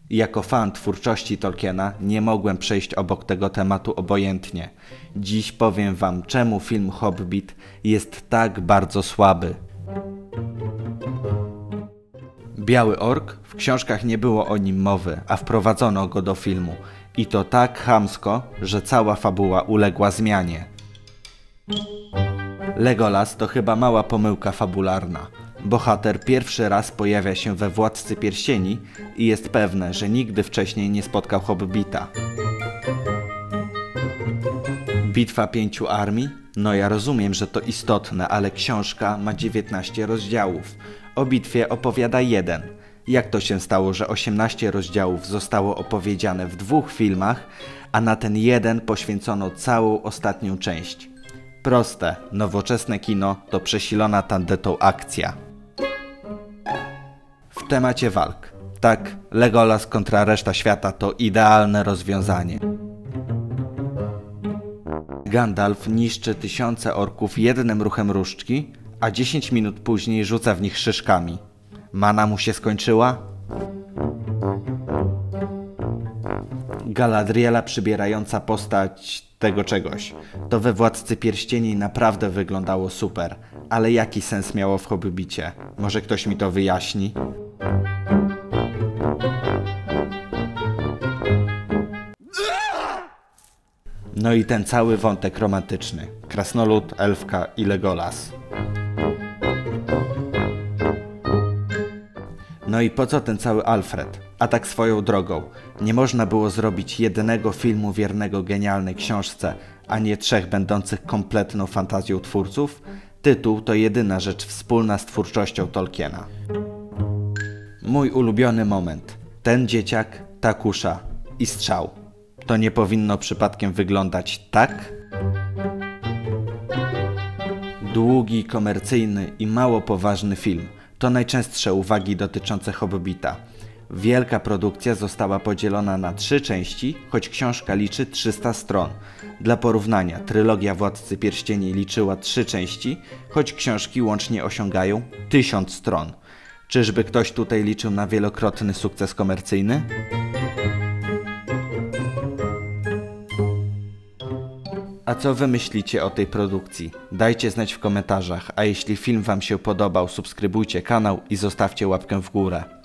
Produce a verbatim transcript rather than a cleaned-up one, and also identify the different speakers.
Speaker 1: Jako fan twórczości Tolkiena nie mogłem przejść obok tego tematu obojętnie. Dziś powiem wam, czemu film Hobbit jest tak bardzo słaby. Biały Ork, w książkach nie było o nim mowy, a wprowadzono go do filmu. I to tak chamsko, że cała fabuła uległa zmianie. Legolas to chyba mała pomyłka fabularna. Bohater pierwszy raz pojawia się we Władcy Pierścieni i jest pewne, że nigdy wcześniej nie spotkał Hobbita. Bitwa pięciu armii? No ja rozumiem, że to istotne, ale książka ma dziewiętnaście rozdziałów. O bitwie opowiada jeden. Jak to się stało, że osiemnaście rozdziałów zostało opowiedziane w dwóch filmach, a na ten jeden poświęcono całą ostatnią część? Proste, nowoczesne kino to przesilona tandetą akcja. W temacie walk. Tak, Legolas kontra reszta świata to idealne rozwiązanie. Gandalf niszczy tysiące orków jednym ruchem różdżki, a dziesięć minut później rzuca w nich szyszkami. Mana mu się skończyła? Galadriela przybierająca postać tego czegoś. To we Władcy Pierścieni naprawdę wyglądało super, ale jaki sens miało w Hobbicie? Może ktoś mi to wyjaśni? No i ten cały wątek romantyczny. Krasnolud, elfka i Legolas. No i po co ten cały Alfred? A tak swoją drogą, nie można było zrobić jednego filmu wiernego genialnej książce, a nie trzech będących kompletną fantazją twórców? Tytuł to jedyna rzecz wspólna z twórczością Tolkiena. Mój ulubiony moment. Ten dzieciak, ta kusza i strzał. To nie powinno przypadkiem wyglądać tak? Długi, komercyjny i mało poważny film. To najczęstsze uwagi dotyczące Hobbita. Wielka produkcja została podzielona na trzy części, choć książka liczy trzysta stron. Dla porównania, trylogia Władcy Pierścieni liczyła trzy części, choć książki łącznie osiągają tysiąc stron. Czyżby ktoś tutaj liczył na wielokrotny sukces komercyjny? A co wy myślicie o tej produkcji? Dajcie znać w komentarzach, a jeśli film wam się podobał, subskrybujcie kanał i zostawcie łapkę w górę.